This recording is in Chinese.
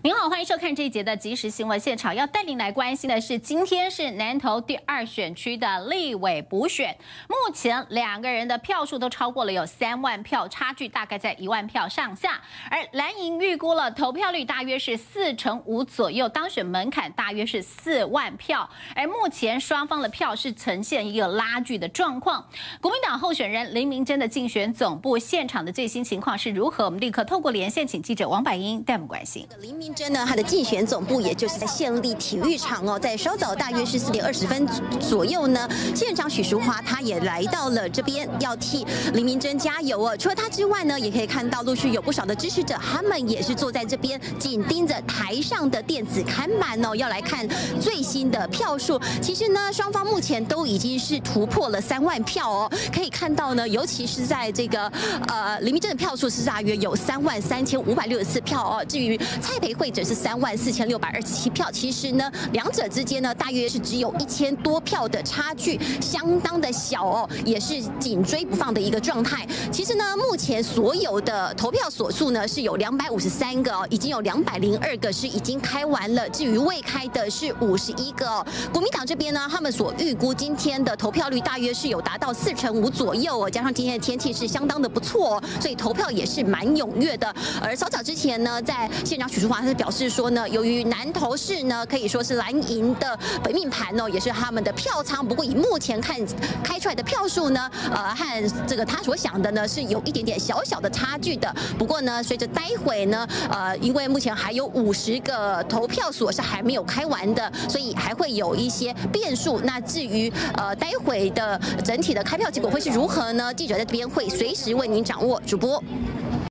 您好，欢迎收看这一节的即时新闻现场。要带您来关心的是，今天是南投第2选区的立委补选，目前2个人的票数都超过了有3万票，差距大概在1万票上下。而蓝营预估了投票率大约是45%左右，当选门槛大约是4万票。而目前双方的票是呈现一个拉锯的状况。国民党候选人林明溱的竞选总部现场的最新情况是如何？我们立刻透过连线，请记者王百英带我们关心。 林明溱呢，他的竞选总部也就是在县立体育场哦，在稍早大约是4点20分左右呢，县长许淑华他也来到了这边，要替林明溱加油哦。除了他之外呢，也可以看到陆续有不少的支持者，他们也是坐在这边，紧盯着台上的电子看板哦，要来看最新的票数。其实呢，双方目前都已经是突破了3万票哦，可以看到呢，尤其是在这个林明溱的票数是大约有33564票哦，至于蔡培慧则是34627票。其实呢，两者之间呢，大约是只有1000多票的差距，相当的小哦，也是紧追不放的一个状态。其实呢，目前所有的投票所数呢是有253个哦，已经有202个是已经开完了，至于未开的是51个哦。国民党这边呢，他们所预估今天的投票率大约是有达到45%左右哦，加上今天的天气是相当的不错哦，所以投票也是蛮踊跃的。而稍早之前呢，在县长许淑华他是表示说呢，由于南投市呢可以说是蓝营的本命盘哦，也是他们的票仓。不过以目前看开出来的票数呢，和这个他所想的呢是有一点点小小的差距的。不过呢，随着待会呢，因为目前还有50个投票所是还没有开完的，所以还会有一些变数。那至于待会的整体的开票结果会是如何呢？记者在这边会随时为您掌握。主播。